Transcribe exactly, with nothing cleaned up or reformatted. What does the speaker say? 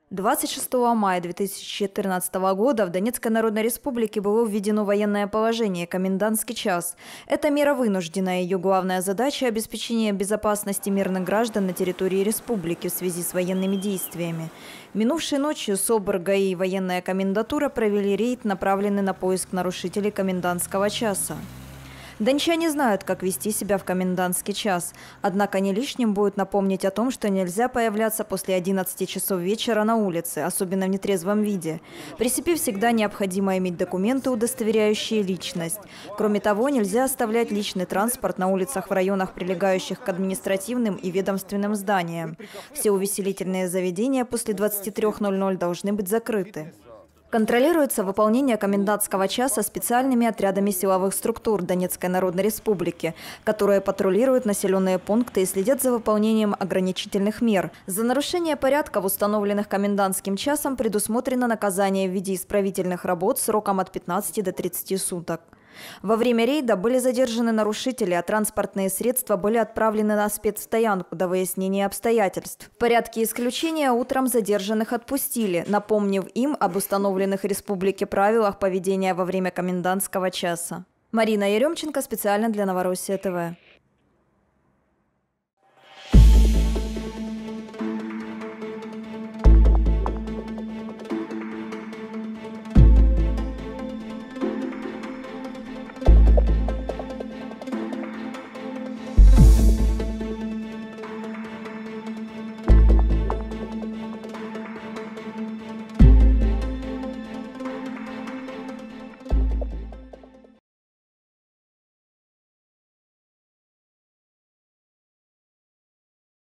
двадцать шестого мая две тысячи четырнадцатого года в Донецкой Народной Республике было введено военное положение «Комендантский час». Эта мера вынужденная. Ее главная задача – обеспечение безопасности мирных граждан на территории республики в связи с военными действиями. Минувшей ночью СОБР, ГАИ и военная комендатура провели рейд, направленный на поиск нарушителей комендантского часа. Дончане знают, как вести себя в комендантский час. Однако не лишним будет напомнить о том, что нельзя появляться после одиннадцати часов вечера на улице, особенно в нетрезвом виде. При себе всегда необходимо иметь документы, удостоверяющие личность. Кроме того, нельзя оставлять личный транспорт на улицах в районах, прилегающих к административным и ведомственным зданиям. Все увеселительные заведения после двадцати трёх ноль-ноль должны быть закрыты. Контролируется выполнение комендантского часа специальными отрядами силовых структур Донецкой Народной Республики, которые патрулируют населенные пункты и следят за выполнением ограничительных мер. За нарушение порядков, установленных комендантским часом, предусмотрено наказание в виде исправительных работ сроком от пятнадцати до тридцати суток. Во время рейда были задержаны нарушители, а транспортные средства были отправлены на спецстоянку до выяснения обстоятельств. В порядке исключения утром задержанных отпустили, напомнив им об установленных в республике правилах поведения во время комендантского часа. Марина Еремченко специально для Новороссия ТВ.